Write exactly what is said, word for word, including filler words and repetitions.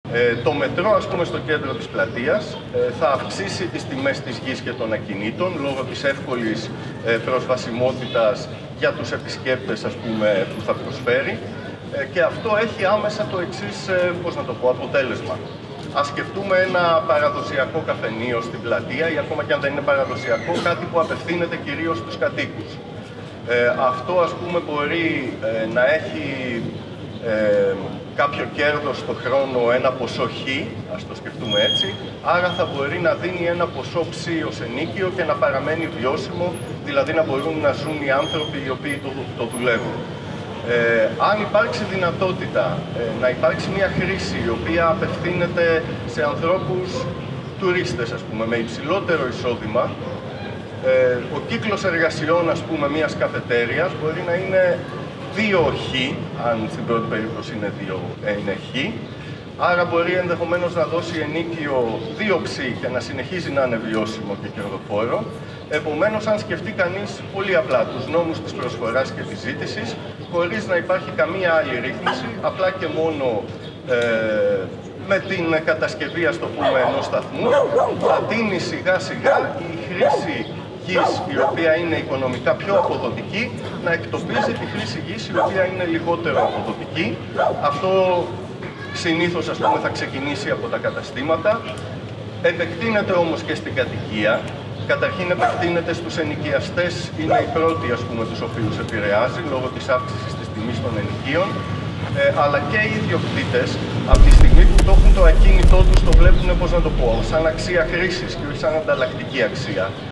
Ε, το μετρό, ας πούμε, στο κέντρο της πλατείας ε, θα αυξήσει τις τιμές της γης και των ακινήτων λόγω της εύκολης ε, προσβασιμότητας για τους επισκέπτες, ας πούμε, που θα προσφέρει. Ε, και αυτό έχει άμεσα το εξής, ε, πώς να το πω, αποτέλεσμα. Ας σκεφτούμε ένα παραδοσιακό καφενείο στην πλατεία ή ακόμα και αν δεν είναι παραδοσιακό, κάτι που απευθύνεται κυρίως στους κατοίκους. Ε, αυτό, ας πούμε, μπορεί ε, να έχει ε, κάποιο κέρδος στο χρόνο, ένα ποσό χ, ας το σκεφτούμε έτσι, άρα θα μπορεί να δίνει ένα ποσό ψ ως ενίκιο και να παραμένει βιώσιμο, δηλαδή να μπορούν να ζουν οι άνθρωποι οι οποίοι το, το δουλεύουν. Ε, αν υπάρξει δυνατότητα ε, να υπάρξει μια χρήση η οποία απευθύνεται σε ανθρώπους τουρίστες, ας πούμε, με υψηλότερο εισόδημα, ε, ο κύκλος εργασιών, ας πούμε, μιας καφετέριας μπορεί να είναι δύο χ, αν στην πρώτη περίπτωση είναι δύο, ε, είναι χ, άρα μπορεί ενδεχομένως να δώσει ενίκιο δύο ψ και να συνεχίζει να είναι βιώσιμο και κερδοφόρο. Επομένως, αν σκεφτεί κανείς πολύ απλά τους νόμους της προσφοράς και της ζήτησης, χωρίς να υπάρχει καμία άλλη ρύθμιση, απλά και μόνο ε, με την κατασκευή, ας το πούμε, ενός σταθμού, θα τείνει σιγά σιγά η χρήση γης, η οποία είναι οικονομικά πιο αποδοτική, να εκτοπίζει τη χρήση γης, η οποία είναι λιγότερο αποδοτική. Αυτό συνήθως, ας πούμε, θα ξεκινήσει από τα καταστήματα. Επεκτείνεται όμως και στην κατοικία. Καταρχήν επεκτείνεται στους ενοικιαστές, είναι οι πρώτοι, ας πούμε, τους οποίους επηρεάζει λόγω της αύξησης της τιμής των ενοικίων, ε, αλλά και οι ιδιοκτήτες, από τη στιγμή που το έχουν το ακίνητό τους, το βλέπουν, πώς να το πω, σαν αξία χρήσης και όχι σαν ανταλλακτική αξία.